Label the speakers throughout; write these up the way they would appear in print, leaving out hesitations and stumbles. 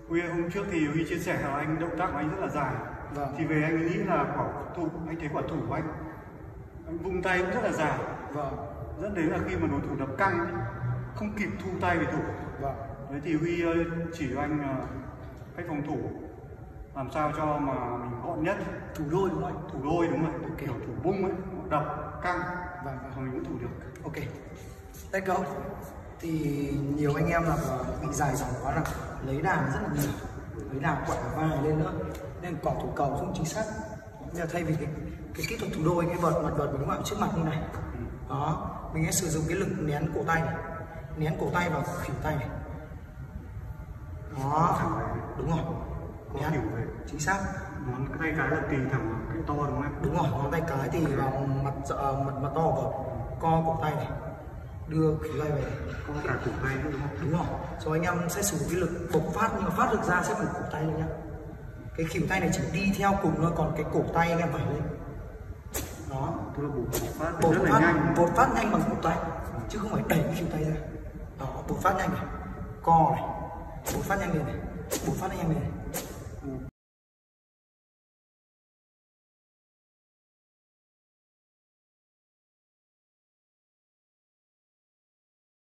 Speaker 1: Huy hôm trước thì Huy chia sẻ là anh động tác của anh rất là dài.
Speaker 2: Vâng.
Speaker 1: Thì về anh nghĩ là quả thủ, anh thấy quả thủ của anh vung tay cũng rất là dài.
Speaker 2: Vâng.
Speaker 1: Dẫn đến là khi mà đối thủ đập căng ấy, không kịp thu tay về thủ.
Speaker 2: Vâng.
Speaker 1: Đấy thì Huy chỉ cho anh cách phòng thủ làm sao cho mà mình gọn nhất.
Speaker 2: Thủ đôi đúng không?
Speaker 1: Thủ đôi đúng rồi, kiểu thủ bung ấy, đập căng.
Speaker 2: Vâng.
Speaker 1: Và mình cũng thủ được.
Speaker 2: Ok. Let's go. Thì nhiều anh em là bị dài dòng quá rằng lấy đà rất là nhiều, lấy đà quẹo vai lên nữa nên quả thủ cầu không chính xác. Bây giờ thay vì cái kỹ thuật thủ đôi, cái vợt mặt vợt đúng không, trước mặt như này đó, mình sẽ sử dụng cái lực nén cổ tay này, nén cổ tay vào khỉu tay này đó, đúng rồi, nén chính xác.
Speaker 1: Ngón tay cái là tì thẳng vào cái to đúng không?
Speaker 2: Đúng rồi, ngón tay cái thì vào mặt to vào co cổ tay này, đưa khỉu tay về,
Speaker 1: có cả cổ tay nữa đúng không?
Speaker 2: đúng rồi. Rồi anh em sẽ sử dụng cái lực bộc phát, nhưng mà phát lực ra sẽ phải cổ tay luôn nhá. Cái khỉu tay này chỉ đi theo cùng thôi, còn cái cổ tay anh em phải lên đó.
Speaker 1: Tức là bộc phát rất là nhanh.
Speaker 2: Bộc phát nhanh bằng cổ tay chứ không phải đẩy cái khỉu tay ra đó. Bộc phát nhanh này, co này, bộc phát nhanh lên này, bộc phát nhanh lên này.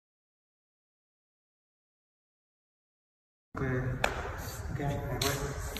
Speaker 1: Ok.
Speaker 2: Ok.